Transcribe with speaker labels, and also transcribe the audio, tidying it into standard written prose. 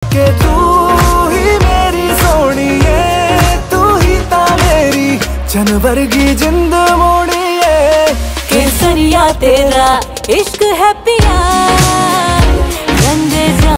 Speaker 1: के तू ही मेरी सोनिए, तू ही ता मेरी जनवर की जिंद मोड़िए।
Speaker 2: केसरिया तेरा इश्क है पिया।